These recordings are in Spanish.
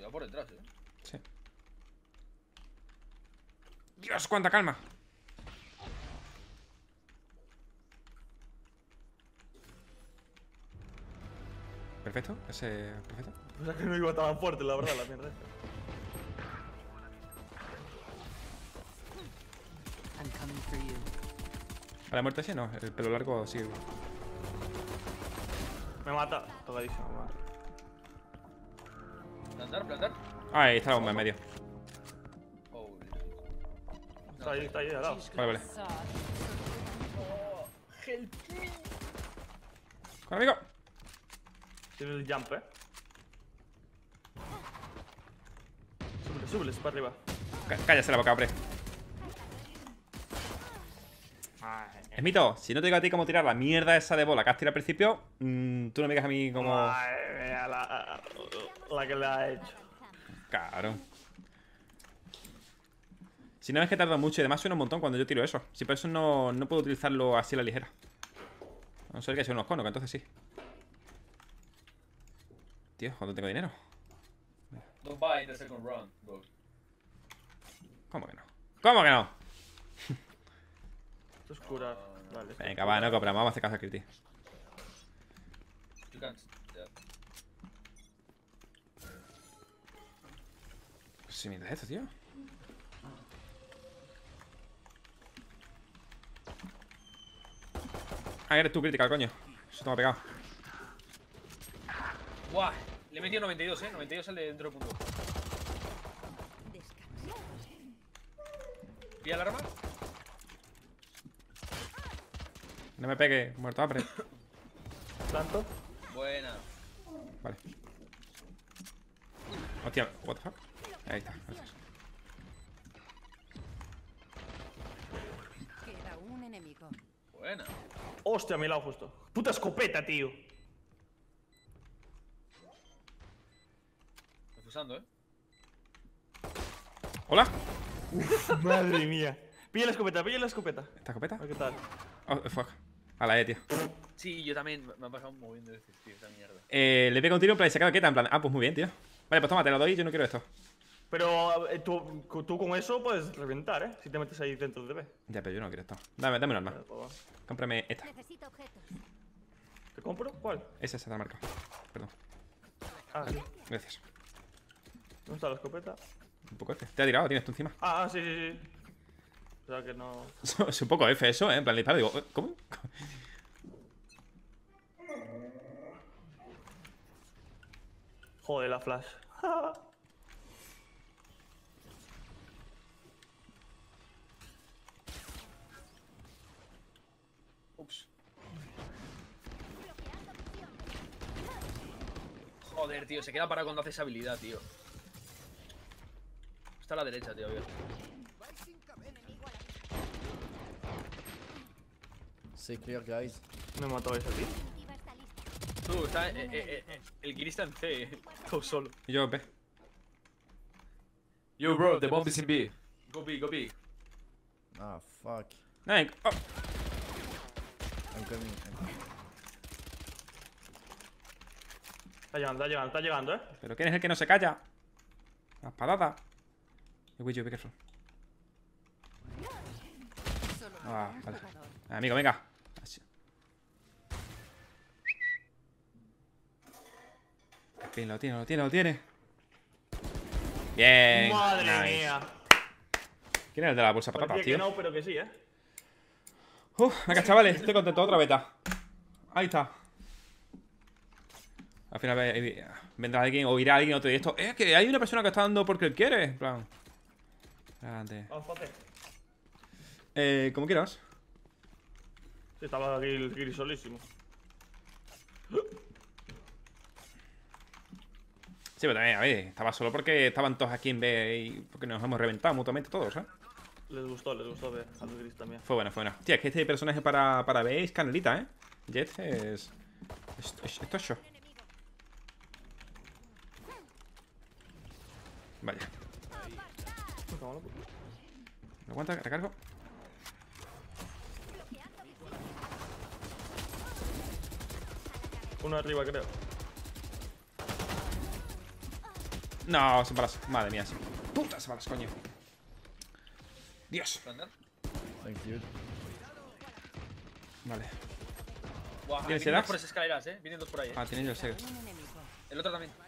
va por detrás, Sí. Dios, cuánta calma. Perfecto, ese. Perfecto. O sea que no iba tan fuerte, la verdad, la mierda. I'm coming for you. ¿A la muerte sí? No, el pelo largo sí. Me mata. Tocadísimo, me mata. Plantar, plantar. Ah, ahí está la bomba en medio. Holy. Está ahí, al lado. Vale, vale. Oh, help. ¡Con amigo! Tiene el jump, Súbele, para arriba. Cállate la boca, hombre. Ay, Esmito, si no te digo a ti cómo tirar la mierda esa de bola que has tirado al principio, tú no me digas a mí cómo. Madre mía, la que le ha hecho. Claro. Si no es que tarda mucho y además suena un montón cuando yo tiro eso. Si por eso no puedo utilizarlo así a la ligera. A no ser que sea unos conos, que entonces sí. Tío, ¿cuánto tengo dinero? Don't buy the second round, bro. ¿Cómo que no? ¿Cómo que no? Esto es curar. Vale. Venga, va, no compramos, vamos a hacer caso a Kriti. You can't. Yeah. ¿Qué mierda es esto, tío? Ah, eres tú, Critical, coño. Eso te me ha pegado. Guau, le he metido 92, 92 al de dentro del punto. ¿Pilla el arma? No me pegue, muerto hambre. ¿Tanto? Buena. Vale. Hostia, what the fuck. Ahí está, gracias. Queda un enemigo. Buena. Hostia, a mi lado justo. Puta escopeta, tío. Refusando, ¿Hola? Madre mía. Pilla la escopeta, pilla la escopeta. ¿Esta escopeta? A ver qué tal. Oh, fuck. A la E, tío. Sí, yo también me han pasado moviendo veces, tío, esta mierda. Le pego un tiro en plan y se queda quieta, en plan. Ah, pues muy bien, tío. Vale, pues toma, te lo doy, yo no quiero esto. Pero tú con eso puedes reventar, Si te metes ahí dentro de B. Ya, pero yo no quiero esto. Dame un arma. Vale, pues va. Cómprame esta. Necesito objetos. ¿Te compro? ¿Cuál? Esa se la marca. Perdón. Ah, sí. Gracias. ¿Dónde está la escopeta? Un poco F. Te ha tirado, tienes tú encima. Sí. O sea que no. Es un poco F eso, En plan, le disparo y digo, ¿cómo? Joder, la flash. Ups. Joder, tío, se queda parado cuando hace esa habilidad, tío. Está a la derecha, tío, abierto. Stay clear, guys. Me mató ese, tío. Tú, está. El Kiri está en C, todo solo. Y yo, B. Yo, bro, the bomb is in B. Go B, go B. Ah, fuck. Ay, oh. I'm coming. Está llegando, ¿Pero quién es el que no se calla? Las patatas. Be careful. Solo Ah, un vale. jugador. Amigo, venga. Así. Bien, lo tiene. Bien. Madre Nice. mía. ¿Quién es el de la bolsa de patatas, Parecía que tío? no, pero que sí, Venga, chavales, estoy contento. Otra beta. Ahí está. Al final vendrá alguien o irá alguien otro directo. Es que hay una persona que está dando porque él quiere. En plan. Adelante. Vamos a hacer. Como quieras. Sí, estaba aquí el Kiri solísimo. Sí, pero también, a ver, estaba solo porque estaban todos aquí en B y porque nos hemos reventado mutuamente todos, ¿eh? Les gustó ver a los Gris también. Fue bueno. Tía, es que este personaje para B es canelita, ¿eh? Jet es... Esto es show. Vaya. ¿Me aguanta? ¿Recargo? Uno arriba, creo. No, son balas. Madre mía, sí. Putas balas, coño. Dios. ¿Andar? Thank you. Vale. Buah, ¿Tienes vienen dos Sedax? por esas escaleras, vienen dos por ahí, Ah, tiene yo el Sega. Un enemigo. El otro también.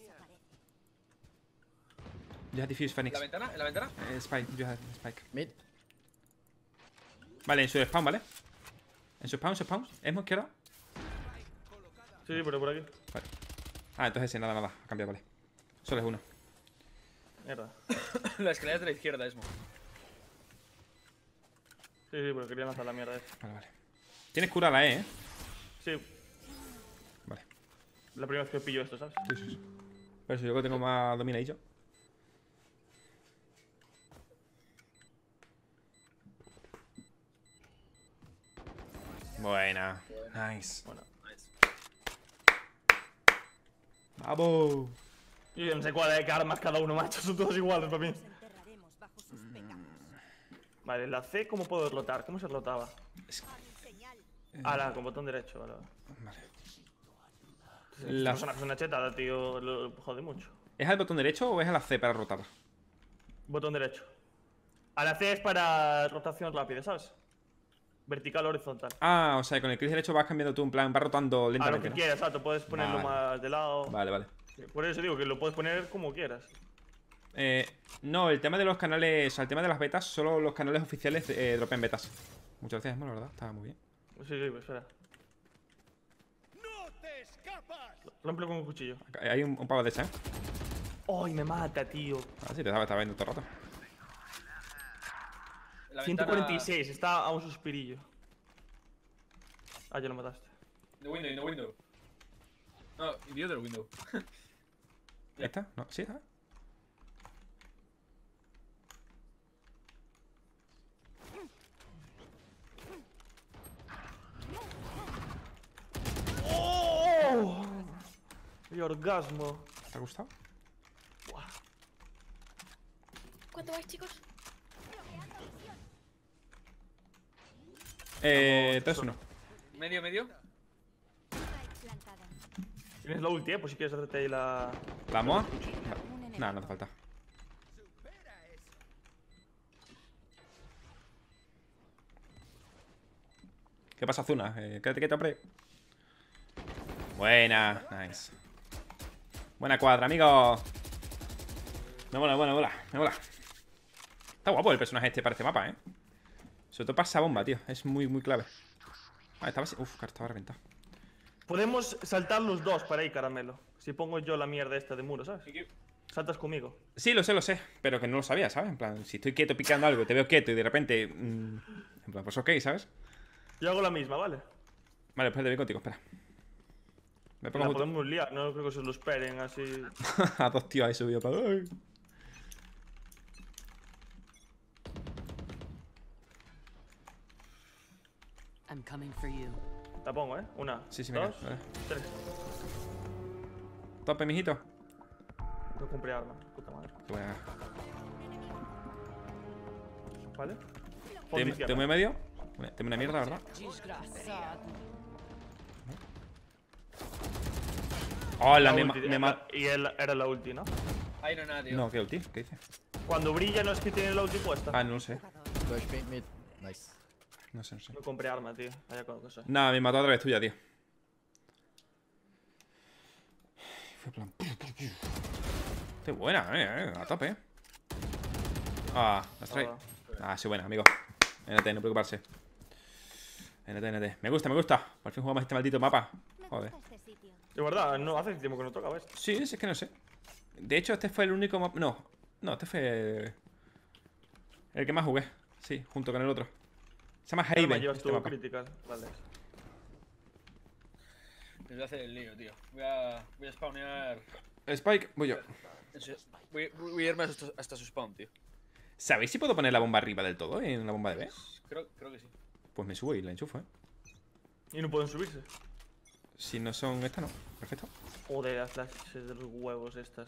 You have defuse Phoenix. ¿La ventana? ¿En la ventana? Spike, you have Spike. Mid. Vale, en su spawn, ¿vale? En su spawn. ¿Es izquierda? Sí, pero por aquí. Vale. Ah, entonces sí, nada, ha cambiado, vale. Solo es uno. Mierda. La escalera es de la izquierda, Esmo. Sí, pero quería lanzar la mierda esa. Vale. Tienes cura la E, ¿eh? Sí, Vale. la primera vez que pillo esto, ¿sabes? Sí. Pero si yo que tengo más dominadillo. Buena. Nice. Bueno. Nice. ¡Vamos! Yo no sé cuál es armas cada uno, macho. Son todos iguales para mí. Los enterraremos bajo sus pecados. Vale, la C, ¿cómo puedo rotar? ¿Cómo se rotaba? Con botón derecho, vale. Vale. La persona que es una chetada, tío, lo jode mucho. ¿Es al botón derecho o es a la C para rotar? Botón derecho. A la C es para rotación rápida, ¿sabes? Vertical o horizontal. Ah, o sea, con el clic derecho vas cambiando tú, en plan, vas rotando A lo lentamente, que ¿no? quieras, exacto. Puedes ponerlo Vale. más de lado. Vale. Por eso digo que lo puedes poner como quieras. No, el tema de los canales, o sea, el tema de las betas, solo los canales oficiales dropean betas. Muchas gracias, la verdad, estaba muy bien. Sí, pues espera. Rómpelo con un cuchillo. Hay un pavo de esa, ¿eh? ¡Ay, me mata, tío! Ah, sí, te estaba viendo todo el rato. En la 146, está a un suspirillo. Ah, ya lo mataste. In the window. No, in the other window. ¿Esta? No, sí, está. ¡Oh! ¡Qué orgasmo! ¿Te ha gustado? ¿Cuánto vais, chicos? 3-1. Medio. Tienes la ulti, pues si quieres hacerte ahí la... ¿La MOA? Un enemigo. No, no hace falta. ¿Qué pasa, Zuna? Quédate quieto, hombre. Buena, nice. Buena cuadra, amigo. Me mola. Está guapo el personaje este para este mapa, ¿eh? Sobre todo pasa bomba, tío. Es muy clave. Ah, estaba así. Uf, que estaba reventado. Podemos saltar los dos para ahí, caramelo. Si pongo yo la mierda esta de muro, ¿sabes? Saltas conmigo. Sí, lo sé. Pero que no lo sabía, ¿sabes? En plan, si estoy quieto picando algo, te veo quieto y de repente... en plan, pues ok, ¿sabes? Yo hago la misma, ¿vale? Vale, pues te voy contigo, espera. Me La pongo justo podemos liar, no creo que se lo esperen así. a dos tíos ahí subido para... ¡Ay! I'm coming for you. La pongo, ¿eh? Una, Sí, venga. dos, Vale. tres. Tope, mijito. No compré arma, puta madre. Qué buena. ¿Vale? Pon de ¿Te izquierda. muy medio? Tengo una mierda, ¿verdad? Desgraciado. ¡Hola! La Me ulti, mata. Y él era la ulti, ¿no? Ahí no hay nada, tío. No, ¿qué ulti? ¿Qué dice? Cuando brilla no es que tiene la ulti puesta. Ah, no lo sé. Flash paint mid. Nice. No sé. No compré arma, tío. Vaya cosa. Nada, me mató a través tuya, tío. Fue en plan... Qué buena, a tope, Ah, la strike. Ah, sí, buena, amigo. NT, no preocuparse. NT. Me gusta. Por fin jugamos este maldito mapa. Joder. De verdad, no hace tiempo que no tocaba esto. Sí, es que no sé. De hecho, este fue el único mapa... No, este fue... el que más jugué. Sí, junto con el otro. Se llama Me Haven, llevas este tú mapa. críticas. Vale. Me voy a hacer el lío, tío. Voy a spawnear. Spike, voy yo. Voy a irme hasta su spawn, tío. ¿Sabéis si puedo poner la bomba arriba del todo en la bomba de B? Creo que sí. Pues me subo y la enchufo, Y no pueden subirse. Si no son estas, no. Perfecto. Joder, las flashes de los huevos estas.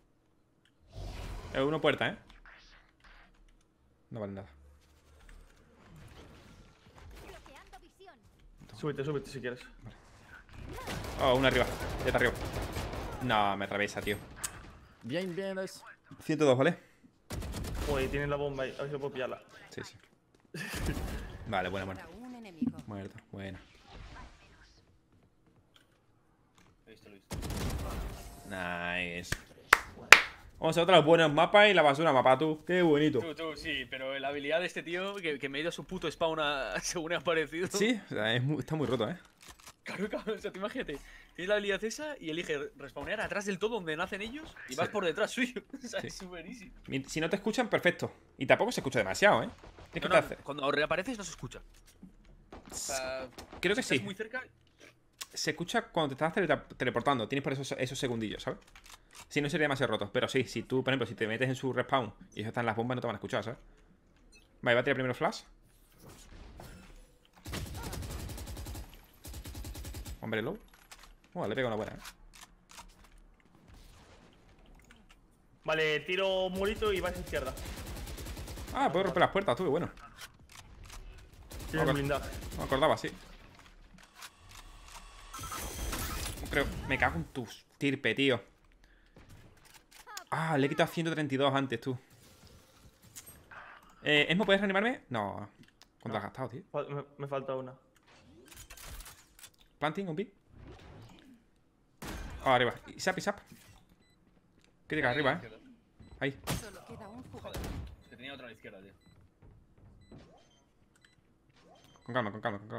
Uno puerta, No vale nada. Súbete si quieres. Oh, uno arriba. Ya está arriba. No, me atraviesa, tío. Bien, bien, nice. 102, ¿vale? Joder, tiene la bomba ahí. A ver si puedo pillarla. Sí, sí. Vale, buena, buena. Un enemigo. Muerto, buena. Lo he visto, lo he visto. Nice. Vamos a otros buenos mapas y la basura mapa, tú. Qué bonito. Tú, sí, pero la habilidad de este tío que me ha ido a su puto spawn según ha aparecido. Sí, o sea, está muy roto, ¿eh? Claro, cabrón, o sea, tú imagínate. Tienes la habilidad esa y elige respawnear atrás del todo donde nacen ellos y vas Sí. por detrás suyo. O sea, Sí. es súper easy. Si no te escuchan, perfecto. Y tampoco se escucha demasiado, ¿eh? ¿Qué No, te hace? cuando reapareces no se escucha. O sea, Creo que si estás sí. muy cerca. Se escucha cuando te estás teleportando. Tienes por esos segundillos, ¿sabes? Si no sería demasiado roto. Pero sí, si tú, por ejemplo, si te metes en su respawn y ellos están en las bombas, no te van a escuchar, ¿sabes? Vale, va a tirar primero flash. Hombre, low. Le pega una buena, ¿eh? Vale, tiro murito y vas a izquierda. Ah, puedo romper las puertas, tú, qué bueno. Tienes Ok. blindaje. No me acordaba, sí. Creo. Me cago en tu tirpe, tío. Ah, le he quitado 132 antes, tú. ¿Esmo, puedes reanimarme? No. ¿Cuánto has gastado, tío? Me falta una. Planting, un pick. Oh, arriba. Isap. ¿Qué digas? Arriba, eh. Ahí. Solo queda un jugador. Que tenía otro a la izquierda, tío. Con calma.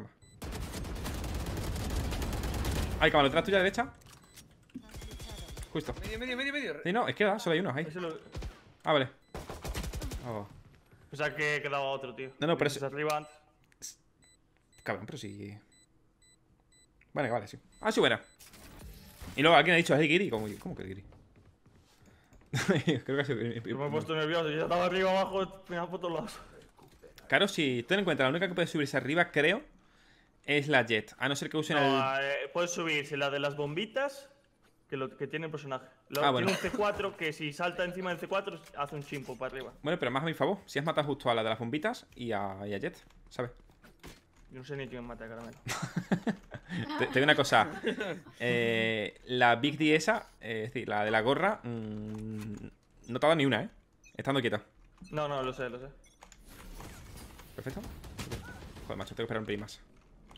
Ahí, cabrón, detrás tuya, derecha. Justo. Medio. Sí, no, izquierda, solo hay uno, ahí. Ese lo... Ah, vale. Oh. O sea que quedaba otro, tío. No, pero Dices arriba antes. Cabrón, pero sí. Vale, sí. Ah, sí, buena. Y luego alguien ha dicho, ¿es el Giri? ¿Cómo que el Giri? Creo que ha sido. Yo me he puesto nervioso. Yo estaba arriba, abajo, me por todos lados. Claro, si ten en cuenta, la única que puede subirse arriba, creo, es la Jet. A no ser que usen No, el. puedes subirse la de las bombitas que tiene el personaje. Ah, bueno. Tiene un C4 que si salta encima del C4 hace un chimpo para arriba. Bueno, pero más a mi favor. Si has matado justo a la de las bombitas y a Jet, ¿sabes? Yo no sé ni quién mata a Caramelo. Te digo una cosa. La Big D esa, es decir, la de la gorra, no te ha dado ni una, ¿eh? Estando quieta. No, lo sé. Perfecto. Joder, macho, tengo que esperar un pelín más.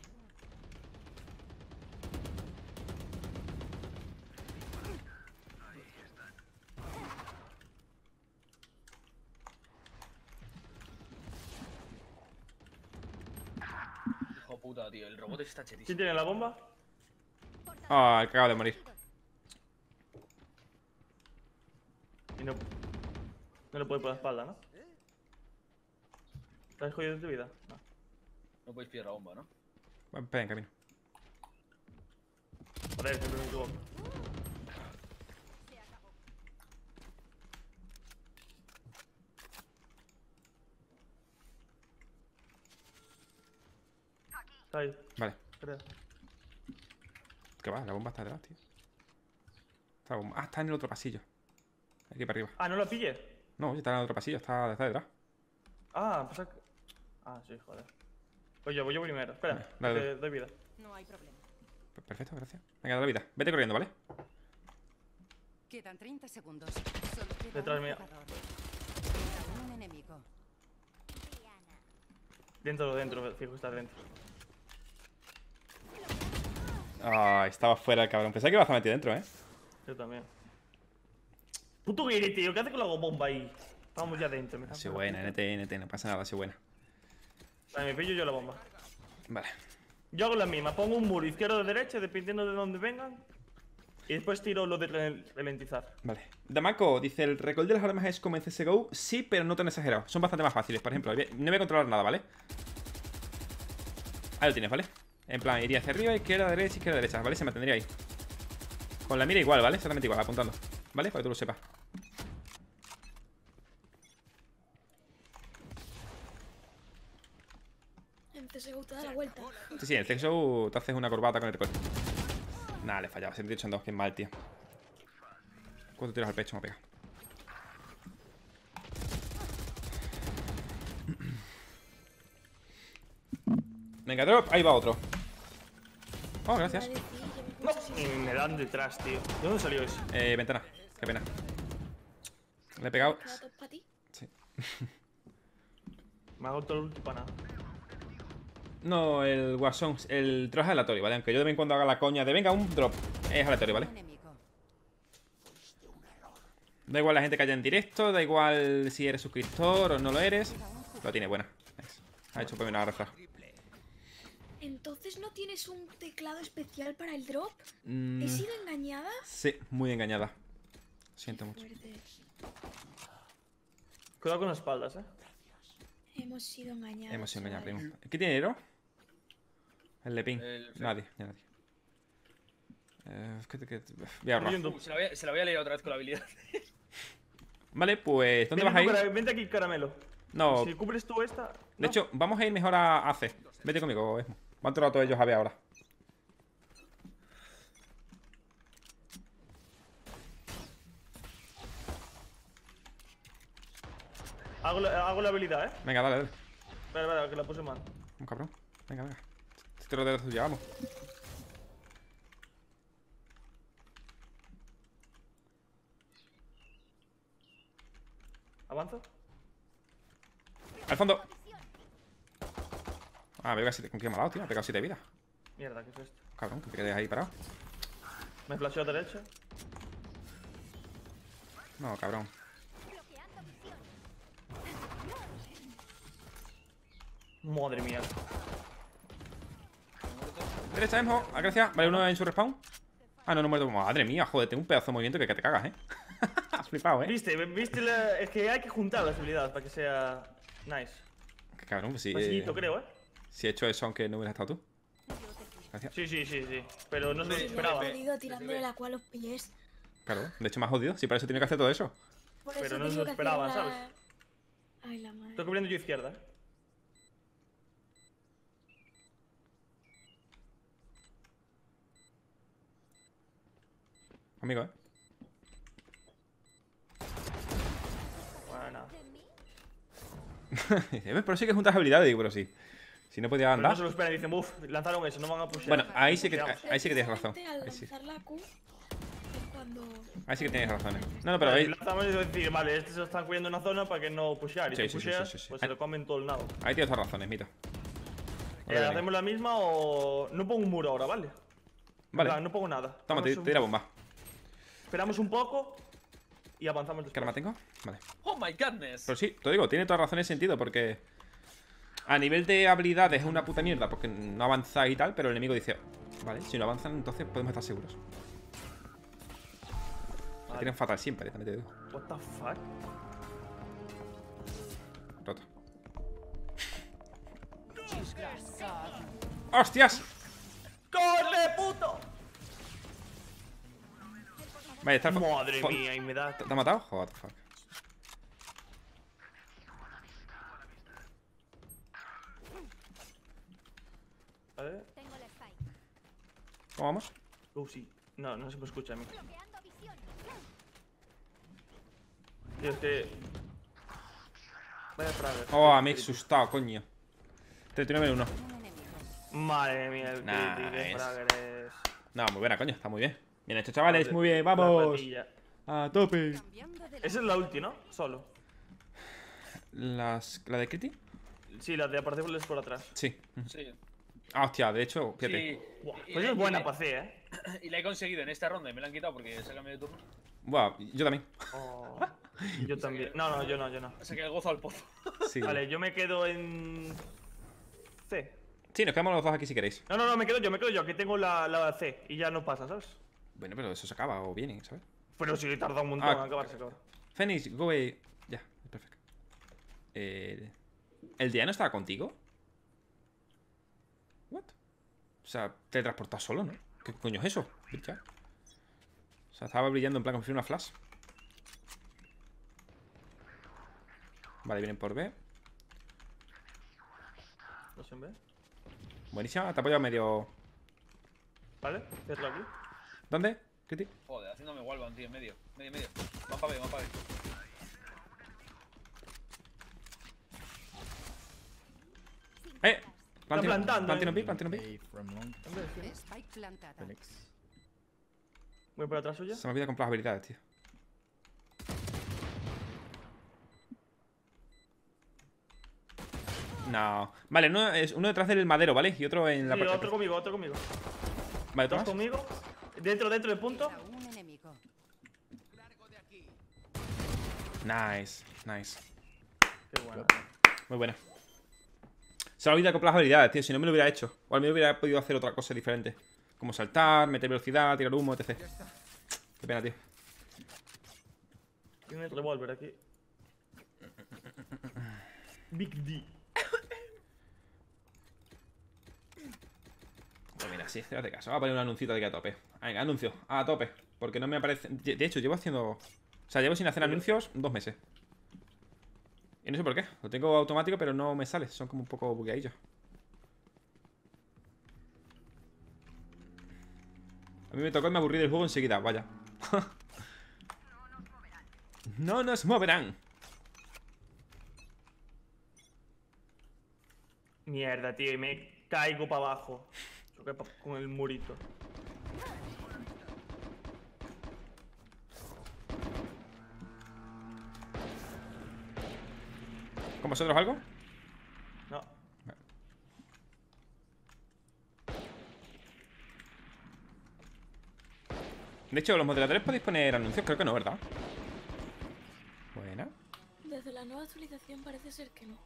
Hijo puta, tío. El robot está chetísimo. ¿Quién tiene la bomba? Ah, el que acaba de morir. Y no le puede por la espalda, ¿no? ¿Estás jodido de tu vida? No. No podéis pillar la bomba, ¿no? Bueno, espera en camino. Joder, siempre me equivoco. Está ahí, Vale. creo. ¿Qué va? La bomba está detrás, tío. Está la bomba. Ah, está en el otro pasillo. Aquí para arriba. Ah, no la pille. No, está en el otro pasillo, está detrás. Ah, pasa que... Ah, sí, joder. Voy yo primero. Espera, Dale, te doy vida. No hay problema. Perfecto, gracias. Venga, dale vida. Vete corriendo, ¿vale? Quedan 30 segundos. Solo queda Detrás un mío. jugador. Queda un enemigo. Dentro, fijo, está dentro. Ah, estaba fuera el cabrón. Pensaba que ibas a meter dentro, ¿eh? Yo también. Puto Giri, tío, ¿qué hace con la bomba ahí? Vamos ya dentro. Ha sido buena, NT, no pasa nada, ha sido buena. Vale, me pillo yo la bomba. Vale. Yo hago la misma, pongo un muro izquierdo o derecha, dependiendo de dónde vengan. Y después tiro lo de ralentizar. Vale. Damaco dice, el recoil de las armas es como en CSGO, sí, pero no tan exagerado. Son bastante más fáciles, por ejemplo. No voy a controlar nada, ¿vale? Ahí lo tienes, ¿vale? En plan, iría hacia arriba, izquierda, derecha, ¿vale? Se mantendría ahí. Con la mira igual, ¿vale? Exactamente igual, apuntando. ¿Vale? Para que tú lo sepas. En CSGO te da la vuelta. Sí, en el CSGO te haces una corbata con el recoil. Nada, le fallaba. 78 en 2, que es mal, tío. 4 tiros al pecho me ha pegado. Venga, drop. Ahí va otro. Oh, gracias. No, y me dan detrás, tío. ¿De dónde salió eso? Ventana. Qué pena. Le he pegado. Queda todo para ti. Sí. Me hago todo el ulti para nada. No, el guasón, el drop es aleatorio, ¿vale? Aunque yo de vez en cuando haga la coña de venga, un drop. Es aleatorio, ¿vale? Un enemigo. Da igual la gente que haya en directo, da igual si eres suscriptor o no lo eres. Lo tiene, buena. Nice. Ha hecho por mí una refrag. Entonces no tienes un teclado especial para el drop. Mm, ¿He sido engañada? sí, muy engañada. Siento mucho. Fuerte. Cuidado con las espaldas, Hemos sido engañados. Hemos sido engañados, chavales. primo. ¿Qué tiene Hero? El de ping. El- Nadie, ya nadie. Voy a ahorrar. Yendo. Se la voy a leer otra vez con la habilidad. Vale, pues, ¿dónde Vente vas a tú, ir? vente aquí, caramelo. No, Si cubres tú esta. de no. hecho, vamos a ir mejor a C. Vete conmigo, Esmo. ¿Cuánto rato ellos a ver ahora? Hago la habilidad, Venga, dale, dale. Espera, que la puse mal. Un cabrón. Venga, venga. Este lo de los llevamos. ¿Avanzo? Al fondo. Ah, veo que con qué me ha dado, tío. Me ha pegado 7 vidas. Mierda, ¿qué es esto? Cabrón, que te quedes ahí parado. Me flasheo a derecha. No, cabrón. Madre mía. Derecha, Esmo. Gracias. Vale, uno en su respawn. Ah, no, no muerto. Madre mía, joder, tengo un pedazo de movimiento que te cagas, Has flipado, ¿Viste es que hay que juntar las habilidades para que sea nice. Qué cabrón, pues sí. Facilito, creo, Si he hecho eso aunque no hubieras estado tú. Gracias. Sí. Pero no se lo Sí, esperaba. sí. Perdido tirándole la cual los pies. Claro, de hecho me has jodido. Si para eso tiene que hacer todo eso. Por Pero eso no se tengo lo que esperaba, hacer la- ¿sabes? Ay, la madre. Estoy cubriendo yo izquierda, Amigo, Bueno. Dice, "Ves, pero sí que juntas habilidades. Digo, pero sí. Si no podía Pero andar. no se lo esperan y dicen, uff, lanzaron eso, no van a pushear. Bueno, ahí sí que Pusheamos. tienes razón. Al Ahí sí. lanzar la Q es cuando... Ahí sí que tienes razón. No, pero Vale, ahí, si lanzamos y decir, vale, estos se están cubriendo una zona para que no pushear. Y Sí, si sí, pusheas, sí, sí. pues se lo comen todo el nado. ahí tienes todas razones, mito. Vale, vale. ¿Hacemos la misma o...? No pongo un muro ahora, ¿vale? Vale. En plan, no pongo nada. Toma, Vamos te tira bomba. Esperamos un poco y avanzamos ¿Qué después. arma tengo? Vale. ¡Oh, my godness! Pero sí, te digo, tiene toda razón en sentido porque a nivel de habilidades es una puta mierda porque no avanzáis y tal, pero el enemigo dice, vale, si no avanzan entonces podemos estar seguros. La tienen fatal siempre, también te digo. What the fuck? Roto. ¡Hostias! ¡Corre, puto! Vale, está el Madre mía, y me da... ¿Te ha matado? Joder, what the fuck. A ver... ¿Cómo vamos? Sí. No se me escucha a mí. Tío, es que... Vaya praga. Oh, me he asustado, coño. 39 en 1. Un enemigo. Madre mía, el Nice. crítico, qué praga eres. No, muy buena, coño, está muy bien. Bien hecho, chavales, muy bien, vamos. La ratilla. A tope. Cambiando de Esa es la ulti, ¿no? Solo. ¿La de Kitty? Sí, la de aparecerles por atrás. Sí. Sí. Ah, hostia, de hecho, fíjate. Sí. Buah, Y pues la- es buena y la- para C, ¿eh? Y la he conseguido en esta ronda y me la han quitado porque se ha cambiado de turno. Buah, yo también. Oh, yo también. No, yo no. O sea que el gozo al pozo. Sí. Vale, yo me quedo en... C. Sí, nos quedamos los dos aquí si queréis. No, me quedo yo. Aquí tengo la C y ya no pasa, ¿sabes? Bueno, pero eso se acaba o viene, ¿sabes? Pero sí, tarda un montón Ah, en acabarse, cabrón. Phoenix, go away. Ya, perfecto. ¿El Diano estaba contigo? ¿What? O sea, te he transportado solo, ¿no? ¿Qué coño es eso? Bicha. O sea, estaba brillando en plan como si fuera una flash. Vale, vienen por B. No sé, ¿ves? Buenísima, te apoyo medio. ¿Vale? Cierro aquí. ¿Dónde? Kitty. Joder, haciéndome wallbang, tío, en medio. Medio. Va para B. plantando, Plantino eh. B, plantino B. A from long. Spike plantada. Phoenix. Voy por atrás suya. Se me olvida comprar las habilidades, tío. No. Vale, uno detrás del madero, ¿vale? Y otro en la Sí, parte. otro conmigo, otro conmigo. Vale, Dos ¿tomas? conmigo. Dentro del punto. Queda un enemigo. Nice, nice. Qué bueno. Muy buena. Se ha olvidado acoplar las habilidades, tío. Si no me lo hubiera hecho. O al menos hubiera podido hacer otra cosa diferente. Como saltar, meter velocidad, tirar humo, etc. Qué pena, tío. Tiene el revólver aquí. Big D. Pues mira, sí, hazte caso. Voy a poner un anuncito de aquí a tope. Venga, anuncio, a tope. Porque no me aparece. De hecho, llevo haciendo. O sea, llevo sin hacer anuncios 2 meses. Y no sé por qué. Lo tengo automático, pero no me sale. Son como un poco bugueadillos. A mí me tocó y me aburrí del juego enseguida, vaya. No nos moverán. Mierda, tío, y me caigo para abajo. Choqué con el murito. ¿Con vosotros algo? No. De hecho, los moderadores podéis poner anuncios, creo que no, ¿verdad? Buena. Desde la nueva actualización parece ser que no.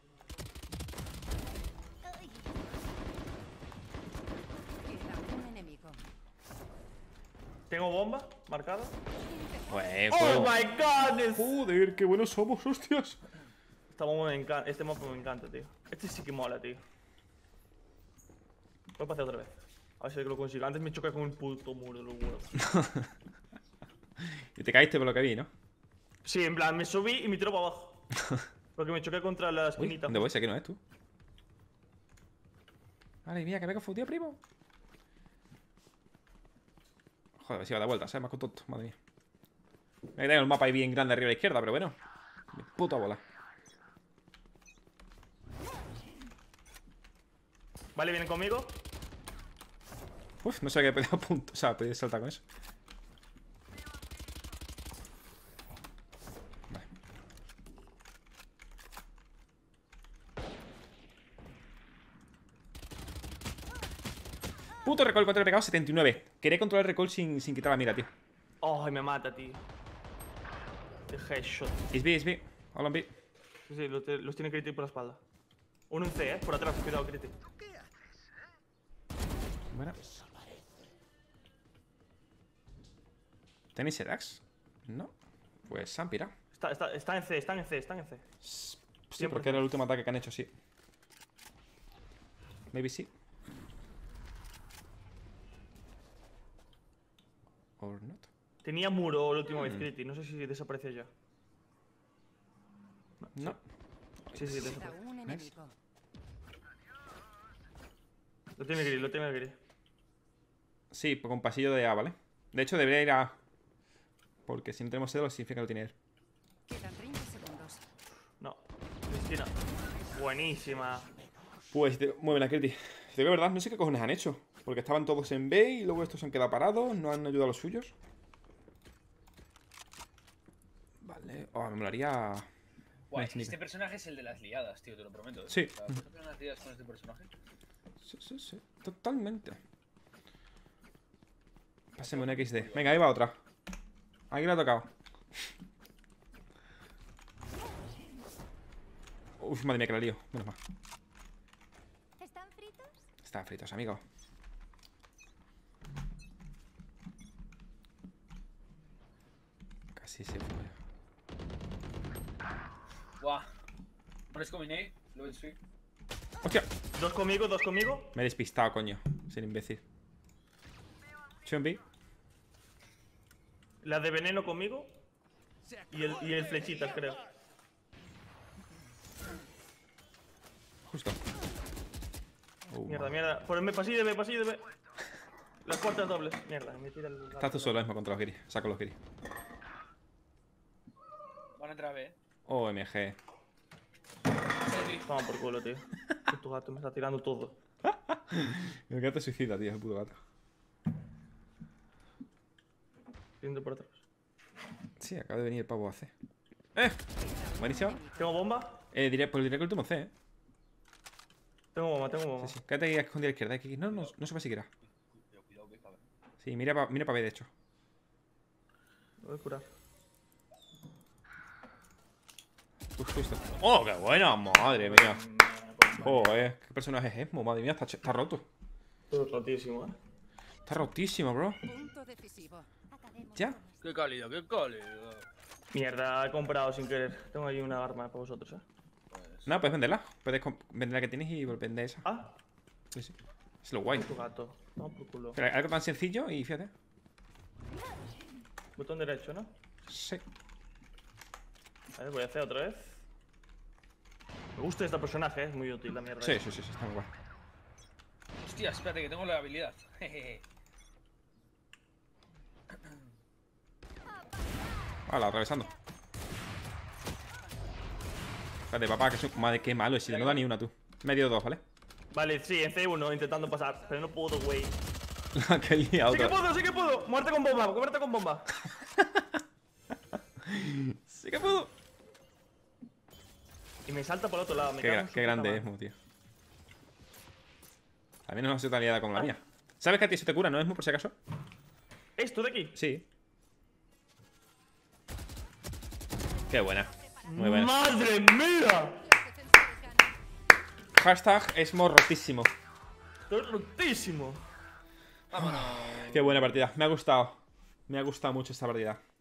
Queda un enemigo. Tengo bomba marcada. Pues, ¡Oh my god! Joder, qué buenos somos, hostias. Este mapa me encanta, tío. Este sí que mola, tío. Voy a pasar otra vez. A ver si lo consigo. Antes me choqué con un puto muro de los huevos. Y te caíste por lo que vi, ¿no? Sí, en plan, me subí y me tiró para abajo. Porque me choqué contra la Uy, esquinita. ¿dónde voy? Si aquí no es tú. Madre mía, que me he confundido, primo. Joder, a ver si va a dar vueltas, ¿sabes? Más con tonto, madre mía. Me he quedado el mapa ahí bien grande arriba a la izquierda, pero bueno. Mi puta bola. Vale, vienen conmigo. Uf, no sé qué he peleado punto. O sea, podía saltar con eso. Vale. Puto recoil, 4 he pegado, 79. Quería controlar el recoil sin quitar la mira, tío. Ay, me mata, tío. De headshot. Is B. Hola, B. Sí, sí, los tiene Critic por la espalda. Uno en C, por atrás, cuidado, Critic. Buena. ¿Tenéis Edax? No. Pues se han pirado. Está en C, están en C. Sí, porque era el último ataque que han hecho, sí. Maybe sí. Or not. Tenía muro la última vez, Critic. No sé si desapareció ya. No. Sí, Queda desapareció. un enemigo. Lo tiene Gris. Sí, con pasillo de A, ¿vale? De hecho, debería ir a A. Porque si no tenemos cédula, significa que lo tiene él. Quedan 30 segundos. No. Cristina. Buenísima. Pues, muy buena, Kriti. De verdad, no sé qué cojones han hecho. Porque estaban todos en B y luego estos se han quedado parados. No han ayudado a los suyos. Vale. Oh, me molaría. Guay, Nice, este personaje es el de las liadas, tío, te lo prometo. Sí. O sea, ¿vosotros las liadas con este personaje? Sí. Totalmente. Páseme un XD. Venga, ahí va otra. Aquí la ha tocado. Uf, madre mía, que la lío. Menos mal. ¿Están fritos? Están fritos, amigo. Casi se fue. Buah. Pones combinate, low street. ¡Hostia! Dos conmigo. Me he despistado, coño. Sin imbécil. Chumbi. La de veneno conmigo. Y el flechitas, creo. Justo. Mierda. Ponme pasillo de B. Las cuartas dobles. Mierda, me tira el. Estás tú solo mismo contra los giris. Saco los giris. Van a entrar a B, OMG. Toma por culo, tío. Tu gato me está tirando todo. El gato suicida, tío. El puto gato. Viendo por atrás. Sí, acaba de venir el pavo a C. Buenísimo. Tengo bomba. Pues diré que el último C, Tengo bomba, tengo bomba. Sí, sí. Quédate ahí escondido a la izquierda. Aquí. No, no, no se va siquiera. Cuidado, que cabe. Sí, mira para B, de hecho. Me voy a curar. Justo. ¡Oh, qué buena! Madre mía. Joder, qué personaje es Esmo. Madre mía, está roto. Todo rotísimo, Está rotísimo, bro. Punto decisivo. Acabemos ¿Ya? con esto. Qué calidad, qué calidad. Mierda, he comprado sin querer. Tengo ahí una arma para vosotros, No, puedes venderla. Puedes vender la que tienes y vender esa. Ah, Sí, sí. Es lo guay. tu gato. No, por culo. Pero algo tan sencillo y fíjate. Botón derecho, ¿no? Sí. A ver, voy a hacer otra vez. Me gusta este personaje, es muy útil la mierda. Sí, sí, sí, sí, está muy guay. Hostia, espérate, que tengo la habilidad. Jejeje. Hala, atravesando. Espérate, papá, que soy... Madre, qué malo. Si no da ni una, tú. Medio dos, ¿vale? Vale, sí, en C1 intentando pasar, pero no puedo, güey. Qué liado. ¡Sí que puedo, sí que puedo! ¡Muerte con bomba, muerte con bomba! Sí que puedo. Y me salta por otro lado, me Qué, cago en su qué puta grande madre. es, Mu, tío. A mí no me ha sido tan liada como la mía. ¿Sabes que a ti se te cura, no es, Mu, por si acaso? ¿Esto de aquí? Sí. Qué buena. Muy buena. ¡Madre mía! Hashtag Esmo rotísimo. Estoy rotísimo. Vámonos. Qué buena partida. Me ha gustado. Me ha gustado mucho esta partida.